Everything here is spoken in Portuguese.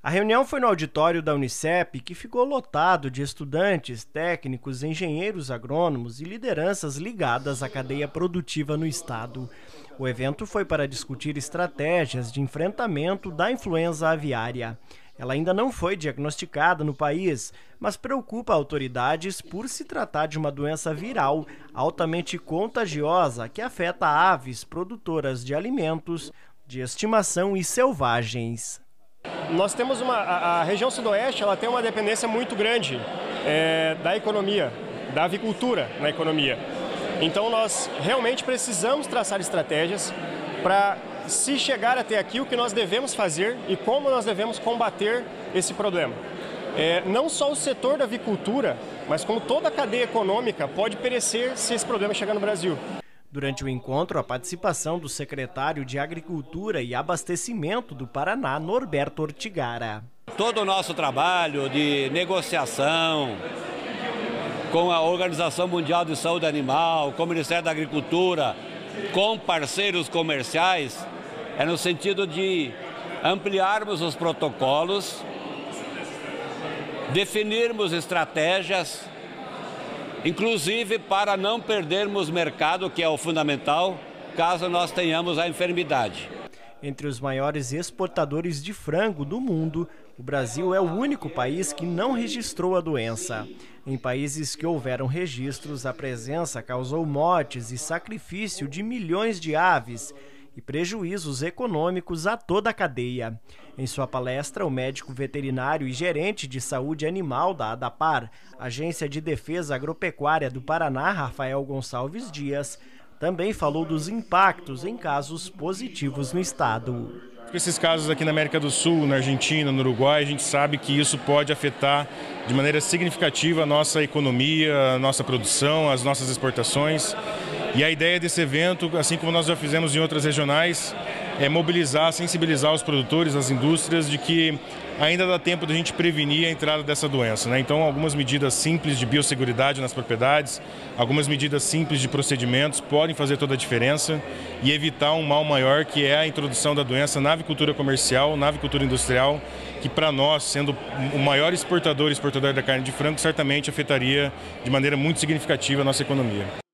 A reunião foi no auditório da Unicep, que ficou lotado de estudantes, técnicos, engenheiros agrônomos e lideranças ligadas à cadeia produtiva no estado. O evento foi para discutir estratégias de enfrentamento da influenza aviária. Ela ainda não foi diagnosticada no país, mas preocupa autoridades por se tratar de uma doença viral altamente contagiosa que afeta aves produtoras de alimentos, de estimação e selvagens. Nós temos a região sudoeste, ela tem uma dependência muito grande da economia, da avicultura na economia. Então nós realmente precisamos traçar estratégias para, se chegar até aqui, o que nós devemos fazer e como nós devemos combater esse problema. Não só o setor da avicultura, mas como toda a cadeia econômica pode perecer se esse problema chegar no Brasil. Durante o encontro, a participação do secretário de Agricultura e Abastecimento do Paraná, Norberto Ortigara. Todo o nosso trabalho de negociação com a Organização Mundial de Saúde Animal, com o Ministério da Agricultura, com parceiros comerciais, é no sentido de ampliarmos os protocolos, definirmos estratégias, inclusive para não perdermos mercado, que é o fundamental, caso nós tenhamos a enfermidade. Entre os maiores exportadores de frango do mundo, o Brasil é o único país que não registrou a doença. Em países que houveram registros, a presença causou mortes e sacrifício de milhões de aves e prejuízos econômicos a toda a cadeia. Em sua palestra, o médico veterinário e gerente de saúde animal da ADAPAR, Agência de Defesa Agropecuária do Paraná, Rafael Gonçalves Dias, também falou dos impactos em casos positivos no estado. Esses casos aqui na América do Sul, na Argentina, no Uruguai, a gente sabe que isso pode afetar de maneira significativa a nossa economia, a nossa produção, as nossas exportações. E a ideia desse evento, assim como nós já fizemos em outras regionais, é mobilizar, sensibilizar os produtores, as indústrias, de que ainda dá tempo de a gente prevenir a entrada dessa doença, né? Então, algumas medidas simples de biosseguridade nas propriedades, algumas medidas simples de procedimentos podem fazer toda a diferença e evitar um mal maior, que é a introdução da doença na avicultura comercial, na avicultura industrial, que para nós, sendo o maior exportador da carne de frango, certamente afetaria de maneira muito significativa a nossa economia.